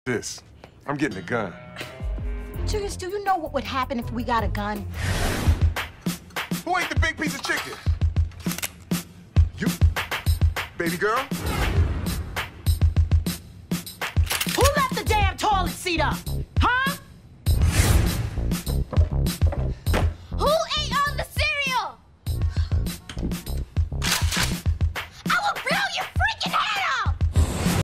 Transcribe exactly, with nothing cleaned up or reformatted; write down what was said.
this. I'm getting a gun. Julius, do you know what would happen if we got a gun? Who ate the big piece of chicken? You, baby girl? Who left the damn toilet seat up?